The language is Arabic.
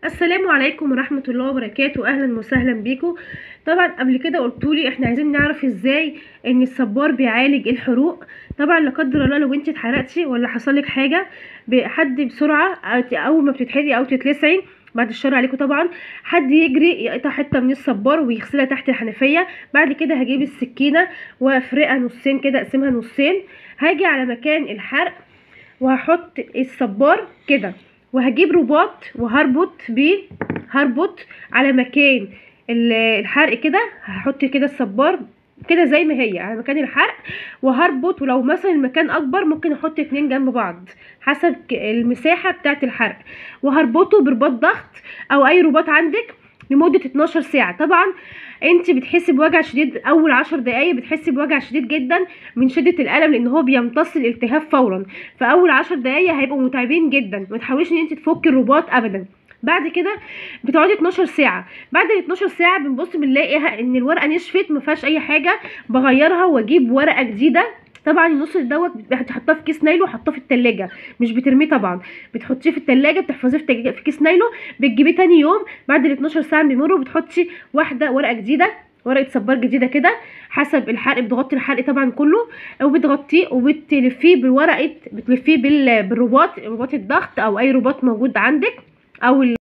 السلام عليكم ورحمة الله وبركاته. اهلا وسهلا بيكم. طبعا قبل كده قلتولي احنا عايزين نعرف ازاي ان الصبار بيعالج الحروق. طبعا لا قدر الله لو انت اتحرقتي ولا حصلك حاجه، حد بسرعه اول ما بتتحرقي او تتلسعي، بعد الشر عليكم طبعا، حد يجري يقطع حته من الصبار ويغسلها تحت الحنفيه. بعد كده هجيب السكينه وافرقها نصين كده، اقسمها نصين، هاجي على مكان الحرق وهحط الصبار كده، وهجيب رباط هربط على مكان الحرق كده، هحط كده الصبار كده زي ما هي على مكان الحرق وهربط. ولو مثلا المكان اكبر ممكن احط اتنين جنب بعض حسب المساحة بتاعت الحرق، وهربطه برباط ضغط او اي رباط عندك لمدة 12 ساعة. طبعا انت بتحسي بوجع شديد اول 10 دقايق، بتحسي بوجع شديد جدا من شدة الالم لان هو بيمتص الالتهاب فورا. فاول 10 دقايق هيبقوا متعبين جدا، ما تحاوليش ان انت تفكي الرباط ابدا. بعد كده بتقعدي 12 ساعه، بعد ال 12 ساعه بنبص بنلاقيها ان الورقه نشفت ما فيهاش اي حاجه، بغيرها واجيب ورقه جديده. طبعا النص دوت بتحطيه في كيس نايلو وحطاه في التلاجة، مش بترميه طبعا، بتحطيه في التلاجة، بتحفظيه في كيس نايلو، بتجيبيه تاني يوم بعد ال 12 ساعه بيمروا بتحطي واحده ورقه جديده، ورقه صبار جديده كده حسب الحرق، بتغطي الحرق طبعا كله، وبتغطيه وبتلفيه بالورقه، بتلفيه بالرباط، رباط الضغط او اي رباط موجود عندك او